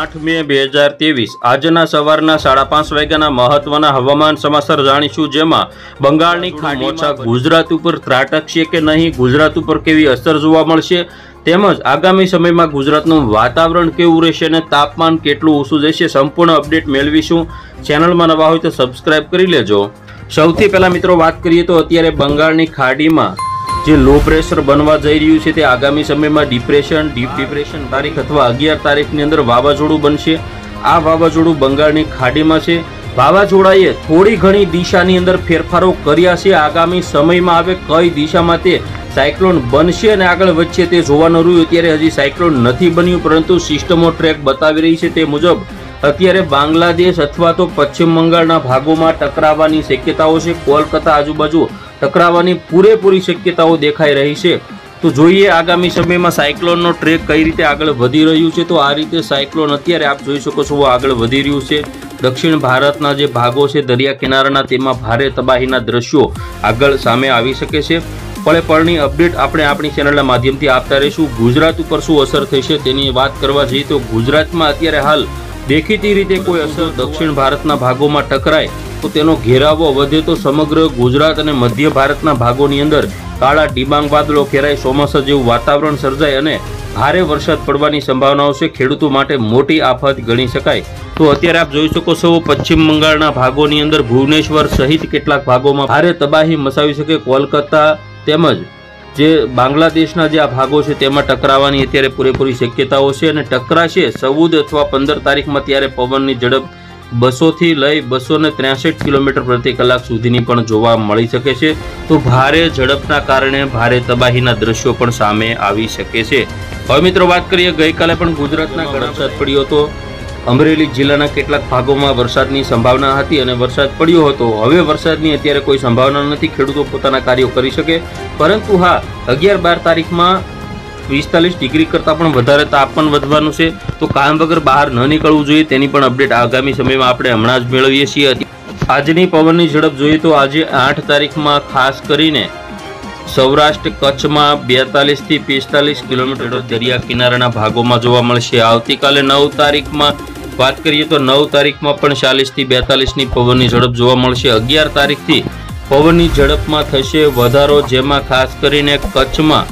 8 મે 2023 આજના સવારના 5:30 વાગ્યાના મહત્વના હવામાન સમાચાર જાણીશું, જેમાં બંગાળની ખાડીમાં ગુજરાત ઉપર ત્રાટકશે કે નહીં, ગુજરાત ઉપર કેવી અસર જોવા મળશે, તેમજ આગામી સમયમાં ગુજરાતનું વાતાવરણ કેવું રહેશે અને તાપમાન કેટલું ઊંચું જશે, સંપૂર્ણ અપડેટ મેળવીશું। ચેનલમાં નવા હોય તો સબસ્ક્રાઇબ કરી લેજો। સૌથી પહેલા મિત્રો વાત કરીએ તો અત્યારે બંગાળની ખાડીમાં જે લો પ્રેશર બનવા જઈ રહ્યું છે તે આગામી સમયમાં ડિપ્રેશન, ડીપ ડિપ્રેશન તારીખ અથવા 11 તારીખની અંદર વાવાઝોડું બનશે। આ વાવાઝોડું બંગાળની ખાડીમાં છે। વાવાઝોડાએ થોડી ઘણી દિશાની અંદર ફેરફારો કર્યા છે। આગામી સમયમાં હવે કઈ દિશામાં તે સાયક્લોન બનશે અને આગળ વધશે તે જોવાનું રહ્યું। અત્યારે હજી સાયક્લોન નથી બન્યું, પરંતુ સિસ્ટમો ટ્રેક બતાવી રહી છે તે મુજબ અત્યારે બાંગ્લાદેશ અથવા તો પશ્ચિમ બંગાળના ભાગોમાં ટકરાવવાની શક્યતાઓ છે। કોલકાતા આજુબાજુ ટકરાવવાની પૂરેપૂરી શક્યતાઓ દેખાઈ રહી છે। તો જોઈએ આગામી સમયમાં સાયક્લોનનો ટ્રેક કઈ રીતે આગળ વધી રહ્યું છે। તો આ રીતે સાયક્લોન અત્યારે આપ જોઈ શકો છો આગળ વધી રહ્યું છે। દક્ષિણ ભારતના જે ભાગો છે દરિયા કિનારાના, તેમાં ભારે તબાહીના દ્રશ્યો આગળ સામે આવી શકે છે। પળે પળની અપડેટ આપણે આપણી ચેનલના માધ્યમથી આપતા રહીશું। ગુજરાત ઉપર શું અસર થશે તેની વાત કરવા જઈએ તો ગુજરાતમાં અત્યારે હાલ દેખીતી રીતે કોઈ અસર દક્ષિણ ભારતના ભાગોમાં ટકરાય તો તેનો ઘેરાવો વધે તો સમગ્ર ગુજરાત અને મધ્ય ભારતના ભાગોની અંદર કાળા ડિબાંગ વાદળો ઘેરાય, ચોમાસા જેવું વાતાવરણ સર્જાય અને ભારે વરસાદ પડવાની સંભાવનાઓ છે। ખેડૂતો માટે મોટી આફત ગણી શકાય। તો અત્યારે આપ જોઈ શકો છો પશ્ચિમ બંગાળના ભાગોની અંદર ભુવનેશ્વર સહિત કેટલાક ભાગોમાં ભારે તબાહી મચાવી શકે। કોલકાતા તેમજ જે બાંગ્લાદેશના જે આ ભાગો છે તેમાં ટકરાવાની અત્યારે પૂરેપૂરી શક્યતાઓ છે અને ટકરાશે 14 અથવા 15 તારીખમાં। ત્યારે પવનની ઝડપ 200 થી લઈ 263 કિલોમીટર પ્રતિ કલાક સુધીની પણ જોવા મળી શકે છે। તો ભારે ઝડપના કારણે ભારે તબાહીના દ્રશ્યો પણ સામે આવી શકે છે। હવે મિત્રો વાત કરીએ, ગઈકાલે પણ ગુજરાતના વરસાદ પડ્યો હતો। અમરેલી જિલ્લાના કેટલાક ભાગોમાં વરસાદની સંભાવના હતી અને વરસાદ પડ્યો હતો। હવે વરસાદની અત્યારે કોઈ સંભાવના નથી, ખેડૂતો પોતાના કાર્યો કરી શકે, પરંતુ હા 11-12 તારીખમાં 45 ડિગ્રી કરતાં પણ વધારે તાપમાન વધવાનું છે। તો કામ વગર બહાર ન નીકળવું જોઈએ, તેની પણ અપડેટ આગામી સમયમાં આપણે હમણાં જ મેળવીએ છીએ। આજની પવનની ઝડપ જોઈએ તો આજે 8 તારીખમાં ખાસ કરીને સૌરાષ્ટ્ર કચ્છમાં 42 થી 45 કિલોમીટર દરિયા કિનારાના ભાગોમાં જોવા મળશે। આવતીકાલે 9 તારીખમાં વાત કરીએ તો 9 તારીખમાં પણ 40 થી 42 ની પવનની ઝડપ જોવા મળશે। 11 તારીખથી પવનની ઝડપમાં થશે વધારો, જેમાં ખાસ કરીને કચ્છમાં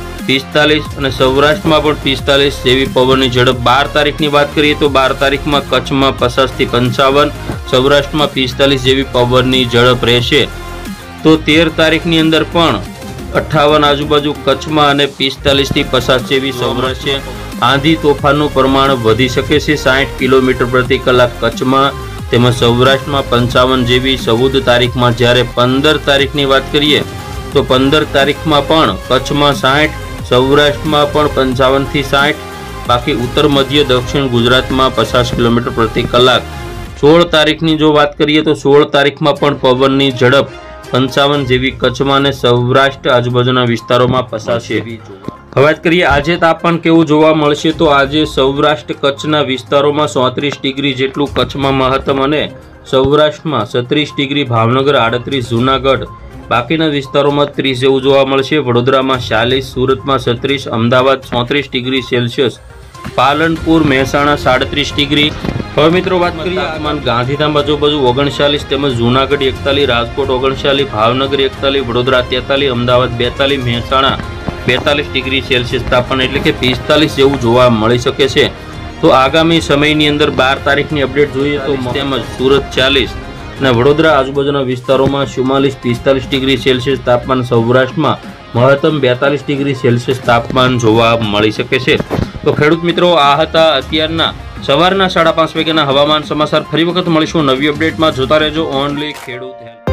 45 અને સૌરાષ્ટ્રમાં પણ 45 જેવી પવનની ઝડપ। 12 તારીખની વાત કરીએ તો 12 તારીખમાં કચ્છમાં 50 થી 55, સૌરાષ્ટ્રમાં 45 જેવી પવનની ઝડપ રહેશે। તો 13 તારીખની અંદર પણ 58 આજુબાજુ કચ્છમાં અને 45 થી 50 જેવી સૌરાષ્ટ્ર છે। આંધી તોફાનનું પ્રમાણ વધી શકે છે, 60 કિલોમીટર પ્રતિ કલાક કચ્છમાં તેમજ સૌરાષ્ટ્રમાં 55 જેવી 14 તારીખમાં। જ્યારે 15 તારીખની વાત કરીએ તો 15 તારીખમાં પણ કચ્છમાં 60, સૌરાષ્ટ્રમાં પણ 55 થી 60, બાકી ઉત્તર મધ્ય દક્ષિણ ગુજરાતમાં 50 કિલોમીટર પ્રતિ કલાક। 16 તારીખની જો વાત કરીએ તો 16 તારીખમાં પણ પવનની ઝડપ 55 જેવી કચ્છમાં અને સૌરાષ્ટ્ર આજુબાજુના વિસ્તારોમાં 50 જેવી। હવે વાત કરીએ આજે તાપમાન કેવું જોવા મળશે તો આજે સૌરાષ્ટ્ર કચ્છના વિસ્તારોમાં 34 ડિગ્રી જેટલું કચ્છમાં મહત્તમ અને સૌરાષ્ટ્રમાં 36 ડિગ્રી, ભાવનગર 38, જૂનાગઢ બાકીના વિસ્તારોમાં 30 જેવું જોવા મળશે। વડોદરામાં 40, સુરતમાં 36, Ahmedabad 34 degree Celsius, Palanpur Mehsana 37 degree. હવે મિત્રો વાત કરીએ તાપમાન ગાંધીધામ આજુબાજુ 39 તેમજ જૂનાગઢ 41, રાજકોટ 39, ભાવનગર 41, વડોદરા 43, અમદાવાદ 42, મહેસાણા 42 ડિગ્રી સેલ્સિયસ તાપમાન એટલે કે 45 જેવું જોવા મળી શકે છે। તો આગામી સમયની અંદર 12 તારીખની અપડેટ જોઈએ તો તેમજ સુરત 40 અને વડોદરા આજુબાજુના વિસ્તારોમાં 44-45 ડિગ્રી સેલ્સિયસ તાપમાન, સૌરાષ્ટ્રમાં મહત્તમ 42 ડિગ્રી સેલ્સિયસ તાપમાન જોવા મળી શકે છે। તો ખેડૂત મિત્રો, આ હતા અત્યારના સવારના 5:30 વાગ્યાના હવામાન સમાચાર। ફરી વખત મળીશું નવી અપડેટમાં, જોતા રહેજો ઓનલી ખેડૂત હેલ્પ।